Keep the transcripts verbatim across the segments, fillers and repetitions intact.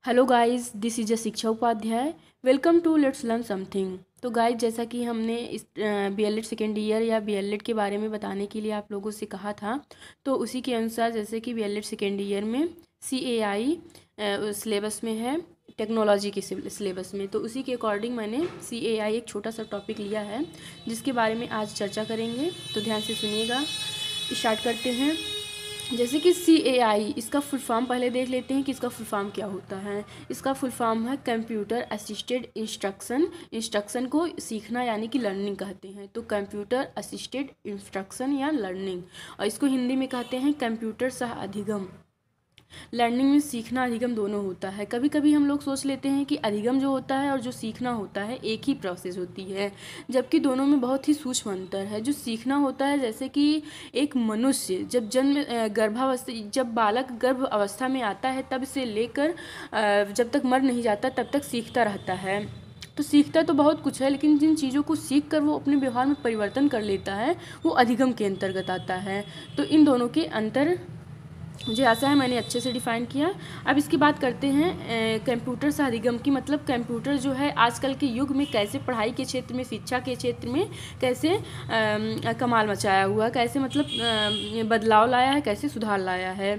Hello guys, this is a Shiksha Upadhyay. Welcome to let's learn something. तो guys, जैसा कि हमने इस B El Ed second year या बी एल एड के बारे में बताने के लिए आप लोगों से कहा था, तो उसी के अनुसार जैसे कि B El Ed second year में सी ए आई सिलेबस में है, टेक्नोलॉजी के सिलेबस में, तो उसी के अकॉर्डिंग मैंने सी ए आई एक छोटा सा टॉपिक लिया है जिसके बारे में आज चर्चा करेंगे। तो ध्यान से सुनिएगा। स्टार्ट करते हैं। जैसे कि सी ए आई, इसका फुल फॉर्म पहले देख लेते हैं कि इसका फुल फॉर्म क्या होता है। इसका फुल फॉर्म है कंप्यूटर असिस्टेड इंस्ट्रक्शन। इंस्ट्रक्शन को सीखना यानी कि लर्निंग कहते हैं, तो कंप्यूटर असिस्टेड इंस्ट्रक्शन या लर्निंग, और इसको हिंदी में कहते हैं कंप्यूटर सह अधिगम। लर्निंग में सीखना अधिगम दोनों होता है। कभी कभी हम लोग सोच लेते हैं कि अधिगम जो होता है और जो सीखना होता है एक ही प्रोसेस होती है, जबकि दोनों में बहुत ही सूक्ष्म अंतर है। जो सीखना होता है, जैसे कि एक मनुष्य जब जन्म गर्भावस्था जब बालक गर्भ अवस्था में आता है तब से लेकर जब तक मर नहीं जाता तब तक सीखता रहता है। तो सीखता तो बहुत कुछ है, लेकिन जिन चीज़ों को सीख कर वो अपने व्यवहार में परिवर्तन कर लेता है वो अधिगम के अंतर्गत आता है। तो इन दोनों के अंतर मुझे आशा है मैंने अच्छे से डिफ़ाइन किया। अब इसकी बात करते हैं कंप्यूटर से अधिगम की। मतलब कंप्यूटर जो है आजकल के युग में कैसे पढ़ाई के क्षेत्र में, शिक्षा के क्षेत्र में कैसे आ, कमाल मचाया हुआ, कैसे मतलब आ, बदलाव लाया है, कैसे सुधार लाया है।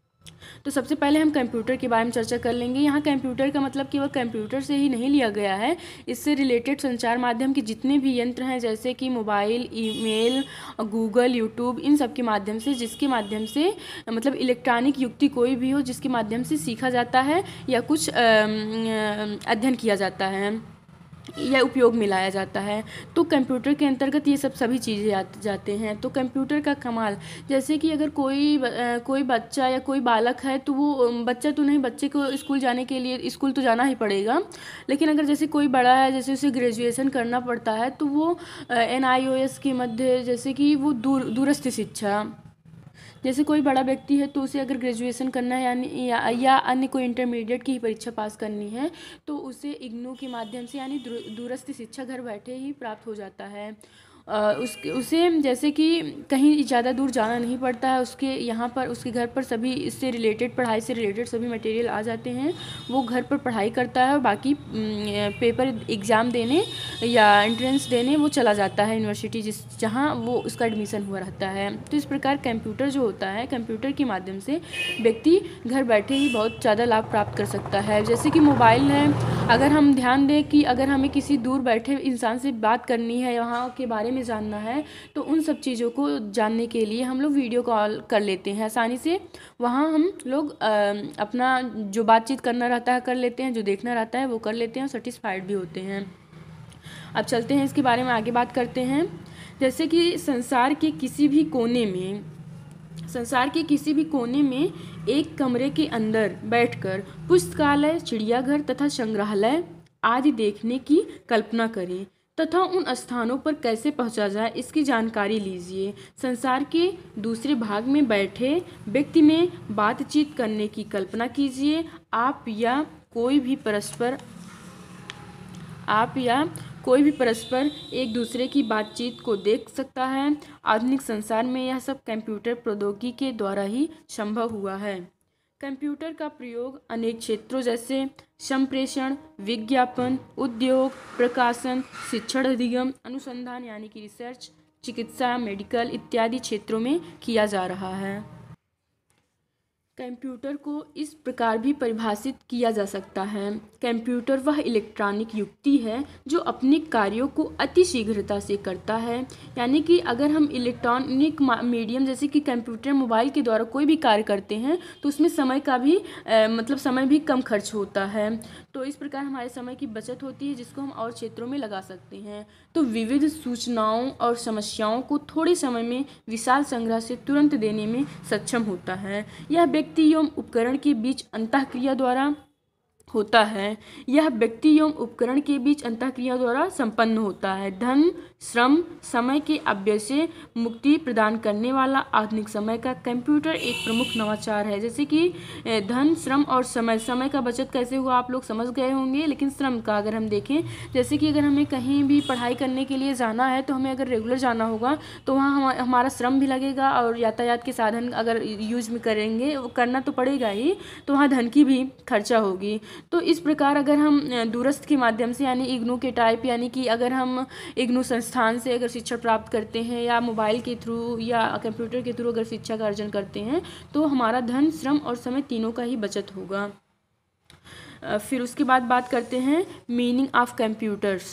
तो सबसे पहले हम कंप्यूटर के बारे में चर्चा कर लेंगे। यहाँ कंप्यूटर का मतलब केवल कंप्यूटर से ही नहीं लिया गया है, इससे रिलेटेड संचार माध्यम के जितने भी यंत्र हैं, जैसे कि मोबाइल, ईमेल, गूगल, यूट्यूब, इन सब के माध्यम से, जिसके माध्यम से मतलब इलेक्ट्रॉनिक युक्ति कोई भी हो जिसके माध्यम से सीखा जाता है या कुछ अध्ययन किया जाता है या उपयोग में लाया जाता है, तो कंप्यूटर के अंतर्गत ये सब सभी चीज़ें आ जाते हैं। तो कंप्यूटर का कमाल, जैसे कि अगर कोई कोई बच्चा या कोई बालक है, तो वो बच्चा तो नहीं, बच्चे को स्कूल जाने के लिए स्कूल तो जाना ही पड़ेगा, लेकिन अगर जैसे कोई बड़ा है, जैसे उसे ग्रेजुएशन करना पड़ता है, तो वो एन आई ओ एस के मध्य, जैसे कि वो दूर दूरस्थ शिक्षा, जैसे कोई बड़ा व्यक्ति है तो उसे अगर ग्रेजुएशन करना है यानी या, या अन्य कोई इंटरमीडिएट की ही परीक्षा पास करनी है, तो उसे इग्नू के माध्यम से यानी दूरस्थ शिक्षा घर बैठे ही प्राप्त हो जाता है। उस उसे जैसे कि कहीं ज़्यादा दूर जाना नहीं पड़ता है, उसके यहाँ पर उसके घर पर सभी इससे रिलेटेड, पढ़ाई से रिलेटेड सभी मटेरियल आ जाते हैं। वो घर पर पढ़ाई करता है और बाकी पेपर एग्ज़ाम देने या एंट्रेंस देने वो चला जाता है यूनिवर्सिटी, जिस जहाँ वो उसका एडमिशन हुआ रहता है। तो इस प्रकार कंप्यूटर जो होता है, कंप्यूटर के माध्यम से व्यक्ति घर बैठे ही बहुत ज़्यादा लाभ प्राप्त कर सकता है। जैसे कि मोबाइल है, अगर हम ध्यान दें कि अगर हमें किसी दूर बैठे इंसान से बात करनी है, वहाँ के बारे में जानना है, तो उन सब चीज़ों को जानने के लिए हम लोग वीडियो कॉल कर लेते हैं आसानी से। वहाँ हम लोग अपना जो बातचीत करना रहता है कर लेते हैं, जो देखना रहता है वो कर लेते हैं और सेटिस्फाइड भी होते हैं। अब चलते हैं इसके बारे में आगे बात करते हैं। जैसे कि संसार के किसी भी कोने में संसार के किसी भी कोने में एक कमरे के अंदर बैठकर पुस्तकालय, चिड़ियाघर तथा संग्रहालय आदि देखने की कल्पना करें तथा उन स्थानों पर कैसे पहुंचा जाए इसकी जानकारी लीजिए। संसार के दूसरे भाग में बैठे व्यक्ति में बातचीत करने की कल्पना कीजिए। आप या कोई भी परस्पर आप या कोई भी परस्पर एक दूसरे की बातचीत को देख सकता है। आधुनिक संसार में यह सब कंप्यूटर प्रौद्योगिकी के द्वारा ही संभव हुआ है। कंप्यूटर का प्रयोग अनेक क्षेत्रों जैसे संप्रेषण, विज्ञापन, उद्योग, प्रकाशन, शिक्षण अधिगम, अनुसंधान यानी कि रिसर्च, चिकित्सा, मेडिकल इत्यादि क्षेत्रों में किया जा रहा है। कंप्यूटर को इस प्रकार भी परिभाषित किया जा सकता है। कंप्यूटर वह इलेक्ट्रॉनिक युक्ति है जो अपने कार्यों को अति शीघ्रता से करता है। यानी कि अगर हम इलेक्ट्रॉनिक मीडियम जैसे कि कंप्यूटर, मोबाइल के द्वारा कोई भी कार्य करते हैं तो उसमें समय का भी आ, मतलब समय भी कम खर्च होता है। तो इस प्रकार हमारे समय की बचत होती है, जिसको हम और क्षेत्रों में लगा सकते हैं। तो विविध सूचनाओं और समस्याओं को थोड़े समय में विशाल संग्रह से तुरंत देने में सक्षम होता है। यह व्यक्ति एवं उपकरण के बीच अंतःक्रिया द्वारा होता है। यह व्यक्ति एवं उपकरण के बीच अंतःक्रिया द्वारा संपन्न होता है। धन, श्रम, समय के अपव्यय से मुक्ति प्रदान करने वाला आधुनिक समय का कंप्यूटर एक प्रमुख नवाचार है। जैसे कि धन, श्रम और समय समय का बचत कैसे हुआ आप लोग समझ गए होंगे, लेकिन श्रम का अगर हम देखें, जैसे कि अगर हमें कहीं भी पढ़ाई करने के लिए जाना है तो हमें अगर रेगुलर जाना होगा तो वहाँ हम, हमारा श्रम भी लगेगा, और यातायात के साधन अगर यूज में करेंगे, वो करना तो पड़ेगा ही, तो वहाँ धन की भी खर्चा होगी। तो इस प्रकार अगर हम दूरस्थ के माध्यम से यानी इग्नू के टाइप, यानी कि अगर हम इग्नू संस्थान से अगर शिक्षा प्राप्त करते हैं या मोबाइल के थ्रू या कंप्यूटर के थ्रू अगर शिक्षा का अर्जन करते हैं तो हमारा धन, श्रम और समय तीनों का ही बचत होगा। फिर उसके बाद बात करते हैं मीनिंग ऑफ कंप्यूटर्स।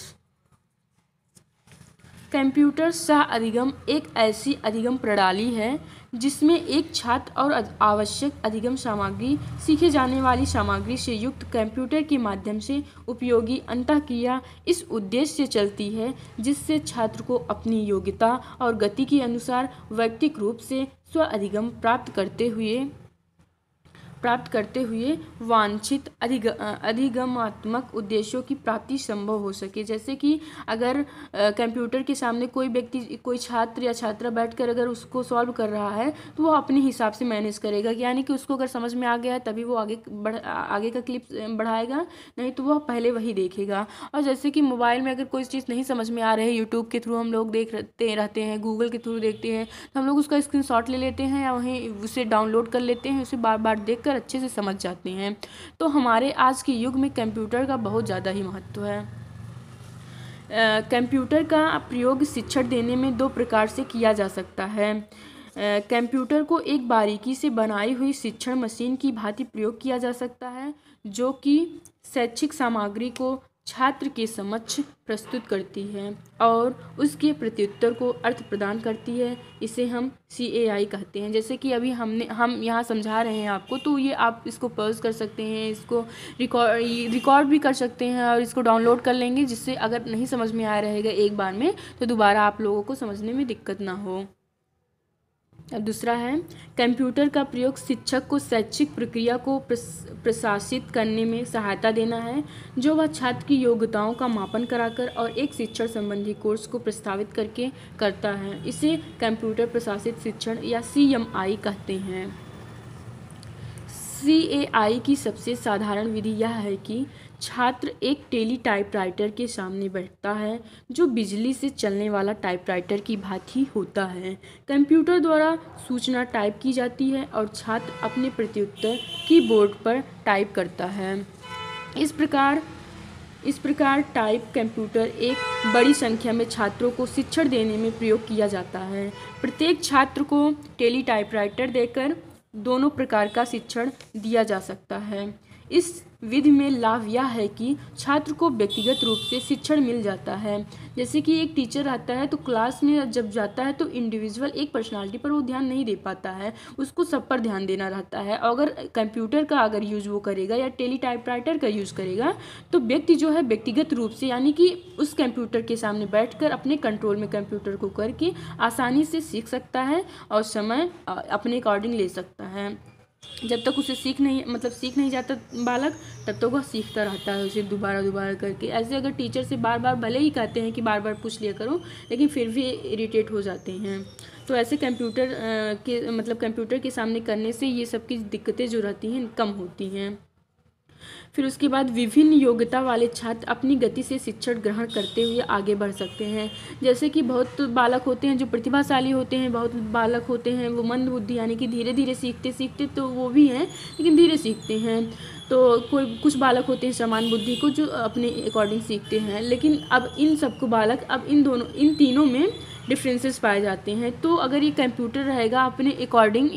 कंप्यूटर सह अधिगम एक ऐसी अधिगम प्रणाली है जिसमें एक छात्र और आवश्यक अधिगम सामग्री, सीखे जाने वाली सामग्री से युक्त कंप्यूटर के माध्यम से उपयोगी अंतःक्रिया इस उद्देश्य से चलती है जिससे छात्र को अपनी योग्यता और गति के अनुसार वैयक्तिक रूप से स्व अधिगम प्राप्त करते हुए प्राप्त करते हुए वांछित अधिग अधिगमात्मक उद्देश्यों की प्राप्ति संभव हो सके। जैसे कि अगर कंप्यूटर के सामने कोई व्यक्ति, कोई छात्र या छात्रा बैठकर अगर उसको सॉल्व कर रहा है तो वो अपने हिसाब से मैनेज करेगा, यानी कि उसको अगर समझ में आ गया है तभी वो आगे बढ़ आगे का क्लिप बढ़ाएगा, नहीं तो वह पहले वही देखेगा। और जैसे कि मोबाइल में अगर कोई चीज़ नहीं समझ में आ रही है, यूट्यूब के थ्रू हम लोग देखते रहते हैं, गूगल के थ्रू देखते हैं, तो हम लोग उसका स्क्रीनशॉट ले लेते हैं या वहीं उसे डाउनलोड कर लेते हैं, उसे बार बार देख अच्छे से समझ जाते हैं। तो हमारे आज के युग में कंप्यूटर का बहुत ज़्यादा ही महत्व है। कंप्यूटर का प्रयोग शिक्षण देने में दो प्रकार से किया जा सकता है। कंप्यूटर को एक बारीकी से बनाई हुई शिक्षण मशीन की भांति प्रयोग किया जा सकता है जो कि शैक्षिक सामग्री को छात्र के समक्ष प्रस्तुत करती है और उसके प्रत्युत्तर को अर्थ प्रदान करती है। इसे हम सी ए आई कहते हैं। जैसे कि अभी हमने हम यहाँ समझा रहे हैं आपको, तो ये आप इसको पॉज कर सकते हैं, इसको रिकॉर्ड रिकॉर्ड भी कर सकते हैं और इसको डाउनलोड कर लेंगे, जिससे अगर नहीं समझ में आ रहेगा एक बार में तो दोबारा आप लोगों को समझने में दिक्कत ना हो। अब दूसरा है, कंप्यूटर का प्रयोग शिक्षक को शैक्षिक प्रक्रिया को प्रशासित करने में सहायता देना है, जो वह छात्र की योग्यताओं का मापन कराकर और एक शिक्षण संबंधी कोर्स को प्रस्तावित करके करता है। इसे कंप्यूटर प्रशासित शिक्षण या सी एम आई कहते हैं। सी ए आई की सबसे साधारण विधि यह है कि छात्र एक टेली टाइपराइटर के सामने बैठता है जो बिजली से चलने वाला टाइपराइटर की भांति होता है। कंप्यूटर द्वारा सूचना टाइप की जाती है और छात्र अपने प्रत्युत्तर कीबोर्ड पर टाइप करता है। इस प्रकार इस प्रकार टाइप कंप्यूटर एक बड़ी संख्या में छात्रों को शिक्षण देने में प्रयोग किया जाता है। प्रत्येक छात्र को टेली टाइपराइटर देकर दोनों प्रकार का शिक्षण दिया जा सकता है। इस विधि में लाभ यह है कि छात्र को व्यक्तिगत रूप से शिक्षण मिल जाता है। जैसे कि एक टीचर आता है तो क्लास में जब जाता है तो इंडिविजुअल एक पर्सनालिटी पर वो ध्यान नहीं दे पाता है, उसको सब पर ध्यान देना रहता है। अगर कंप्यूटर का अगर यूज़ वो करेगा या टेली टाइपराइटर का यूज़ करेगा तो व्यक्ति जो है व्यक्तिगत रूप से, यानी कि उस कंप्यूटर के सामने बैठकर अपने कंट्रोल में कंप्यूटर को करके आसानी से सीख सकता है और समय अपने अकॉर्डिंग ले सकता है। जब तक उसे सीख नहीं मतलब सीख नहीं जाता बालक, तब तक वह सीखता रहता है उसे दोबारा दोबारा करके। ऐसे अगर टीचर से बार बार भले ही कहते हैं कि बार बार पूछ लिया करो, लेकिन फिर भी इरिटेट हो जाते हैं। तो ऐसे कंप्यूटर के मतलब कंप्यूटर के सामने करने से ये सब की दिक्कतें जो रहती हैं कम होती हैं। फिर उसके बाद विभिन्न योग्यता वाले छात्र अपनी गति से शिक्षण ग्रहण करते हुए आगे बढ़ सकते हैं। जैसे कि बहुत बालक होते हैं जो प्रतिभाशाली होते हैं, बहुत बालक होते हैं वो मंद बुद्धि, यानी कि धीरे धीरे सीखते सीखते तो वो भी हैं लेकिन धीरे सीखते हैं। तो कोई कुछ बालक होते हैं समान बुद्धि को जो अपने अकॉर्डिंग सीखते हैं। लेकिन अब इन सबको बालक अब इन दोनों इन तीनों में डिफरेंसेस पाए जाते हैं। तो अगर ये कंप्यूटर रहेगा अपने अकॉर्डिंग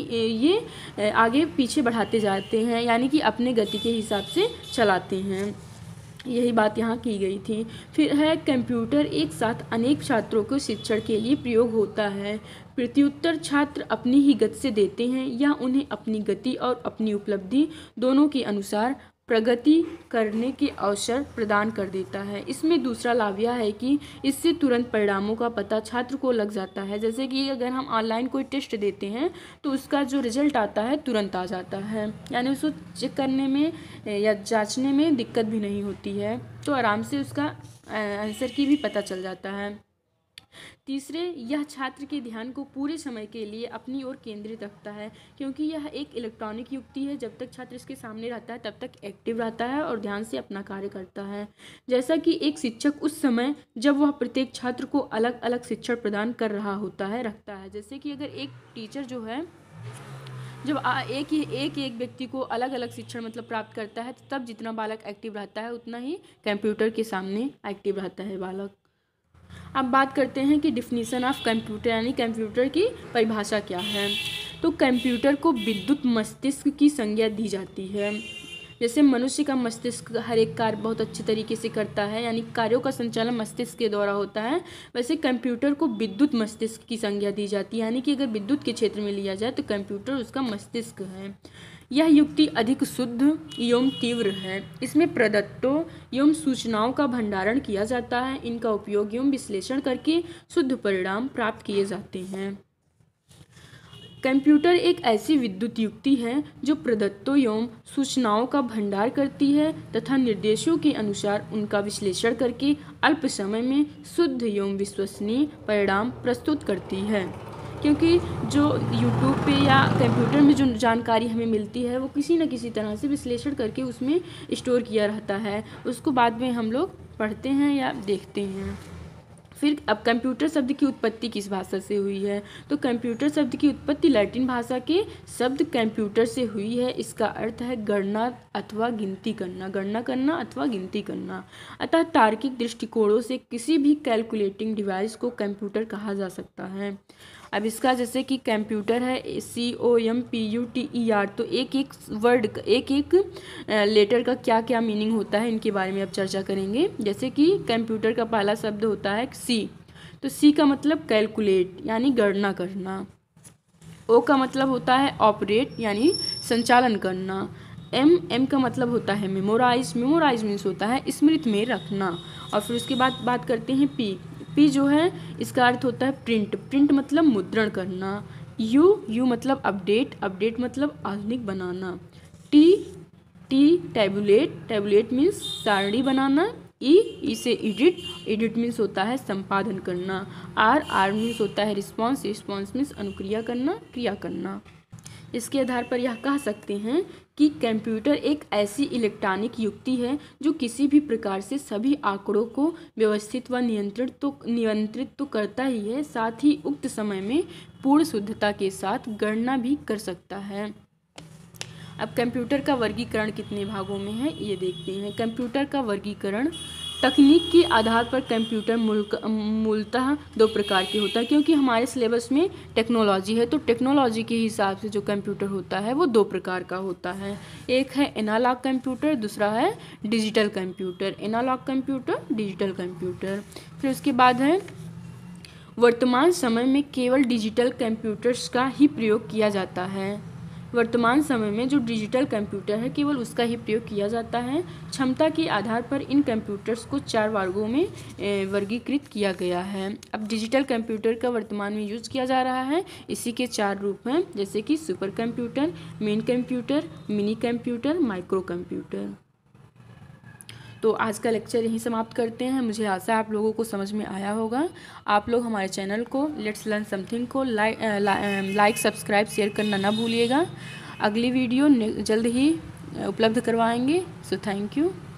ये आगे पीछे बढ़ाते जाते हैं, यानी कि अपने गति के हिसाब से चलाते हैं। यही बात यहाँ की गई थी। फिर है कंप्यूटर एक साथ अनेक छात्रों को शिक्षण के लिए प्रयोग होता है। प्रत्युत्तर छात्र अपनी ही गति से देते हैं या उन्हें अपनी गति और अपनी उपलब्धि दोनों के अनुसार प्रगति करने के अवसर प्रदान कर देता है। इसमें दूसरा लाभ यह है कि इससे तुरंत परिणामों का पता छात्र को लग जाता है। जैसे कि अगर हम ऑनलाइन कोई टेस्ट देते हैं तो उसका जो रिजल्ट आता है तुरंत आ जाता है, यानी उसको चेक करने में या जांचने में दिक्कत भी नहीं होती है, तो आराम से उसका आंसर की भी पता चल जाता है। तीसरे, यह छात्र के ध्यान को पूरे समय के लिए अपनी ओर केंद्रित रखता है, क्योंकि यह एक इलेक्ट्रॉनिक युक्ति है। जब तक छात्र इसके सामने रहता है तब तक एक्टिव रहता है और ध्यान से अपना कार्य करता है। जैसा कि एक शिक्षक उस समय जब वह प्रत्येक छात्र को अलग अलग शिक्षण प्रदान कर रहा होता है रखता है। जैसे कि अगर एक टीचर जो है जब एक ही एक एक व्यक्ति को अलग अलग शिक्षण मतलब प्राप्त करता है, तो तब जितना बालक एक्टिव रहता है उतना ही कंप्यूटर के सामने एक्टिव रहता है बालक। अब बात करते हैं कि डिफिनीशन ऑफ कंप्यूटर यानी कंप्यूटर की परिभाषा क्या है। तो कंप्यूटर को विद्युत मस्तिष्क की संज्ञा दी जाती है। जैसे मनुष्य का मस्तिष्क हर एक कार्य बहुत अच्छे तरीके से करता है, यानी कार्यों का संचालन मस्तिष्क के द्वारा होता है, वैसे कंप्यूटर को विद्युत मस्तिष्क की संज्ञा दी जाती है, यानी कि अगर विद्युत के क्षेत्र में लिया जाए तो कंप्यूटर उसका मस्तिष्क है। यह युक्ति अधिक शुद्ध एवं तीव्र है। इसमें प्रदत्तों एवं सूचनाओं का भंडारण किया जाता है। इनका उपयोग एवं विश्लेषण करके शुद्ध परिणाम प्राप्त किए जाते हैं। कंप्यूटर एक ऐसी विद्युत युक्ति है जो प्रदत्तों एवं सूचनाओं का भंडार करती है तथा निर्देशों के अनुसार उनका विश्लेषण करके अल्प समय में शुद्ध एवं विश्वसनीय परिणाम प्रस्तुत करती है। क्योंकि जो यूट्यूब पे या कंप्यूटर में जो जानकारी हमें मिलती है वो किसी न किसी तरह से विश्लेषण करके उसमें स्टोर किया रहता है, उसको बाद में हम लोग पढ़ते हैं या देखते हैं। फिर अब कंप्यूटर शब्द की उत्पत्ति किस भाषा से हुई है। तो कंप्यूटर शब्द की उत्पत्ति लैटिन भाषा के शब्द कंप्यूटर से हुई है। इसका अर्थ है गणना अथवा गिनती करना, गणना करना अथवा गिनती करना। अतः तार्किक दृष्टिकोणों से किसी भी कैलकुलेटिंग डिवाइस को कंप्यूटर कहा जा सकता है। अब इसका जैसे कि कंप्यूटर है C O M P U T E R, तो एक एक वर्ड एक एक लेटर का क्या क्या मीनिंग होता है इनके बारे में अब चर्चा करेंगे। जैसे कि कंप्यूटर का पहला शब्द होता है सी, तो सी का मतलब कैलकुलेट यानी गणना करना। ओ का मतलब होता है ऑपरेट यानी संचालन करना। एम एम का मतलब होता है मेमोराइज, मेमोराइज मीन्स होता है स्मृति में रखना। और फिर उसके बाद बात करते हैं पी, पी जो है इसका अर्थ होता है प्रिंट, प्रिंट मतलब मुद्रण करना। यू यू मतलब अपडेट, अपडेट मतलब आधुनिक बनाना। T T tabulate, tabulate means सारणी बनाना। ई ई से एडिट, एडिट मीन्स होता है संपादन करना। आर आर मीन्स होता है रिस्पॉन्स, रिस्पॉन्स मीन्स अनुक्रिया करना, क्रिया करना। इसके आधार पर यह कह सकते हैं कि कंप्यूटर एक ऐसी इलेक्ट्रॉनिक युक्ति है जो किसी भी प्रकार से सभी आंकड़ों को व्यवस्थित व नियंत्रित तो नियंत्रित तो करता ही है, साथ ही उक्त समय में पूर्ण शुद्धता के साथ गणना भी कर सकता है। अब कंप्यूटर का वर्गीकरण कितने भागों में है ये देखते हैं। कंप्यूटर का वर्गीकरण तकनीक के आधार पर कंप्यूटर मूलतः दो प्रकार के होता है, क्योंकि हमारे सिलेबस में टेक्नोलॉजी है, तो टेक्नोलॉजी के हिसाब से जो कंप्यूटर होता है वो दो प्रकार का होता है। एक है एनालॉग कंप्यूटर, दूसरा है digital computer. Analogue computer, digital computer. फिर उसके बाद है वर्तमान समय में केवल डिजिटल कंप्यूटर्स का ही प्रयोग किया जाता है। वर्तमान समय में जो डिजिटल कंप्यूटर है केवल उसका ही प्रयोग किया जाता है। क्षमता के आधार पर इन कंप्यूटर्स को चार वर्गों में वर्गीकृत किया गया है। अब डिजिटल कंप्यूटर का वर्तमान में यूज किया जा रहा है, इसी के चार रूप हैं, जैसे कि super computer, main computer, mini computer, micro computer. तो आज का लेक्चर यहीं समाप्त करते हैं। मुझे आशा है आप लोगों को समझ में आया होगा। आप लोग हमारे चैनल को लेट्स लर्न समथिंग को लाइक लाइक सब्सक्राइब शेयर करना ना भूलिएगा। अगली वीडियो जल्द ही उपलब्ध करवाएंगे। So thank you.